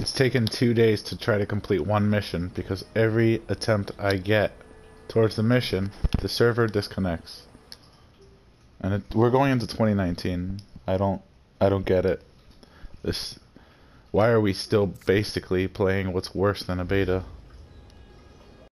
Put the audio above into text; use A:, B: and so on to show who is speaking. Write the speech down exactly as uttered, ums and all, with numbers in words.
A: It's taken two days to try to complete one mission because every attempt I get towards the mission, the server disconnects. And it, we're going into twenty nineteen. I don't, I don't get it. This, why are we still basically playing what's worse than a beta?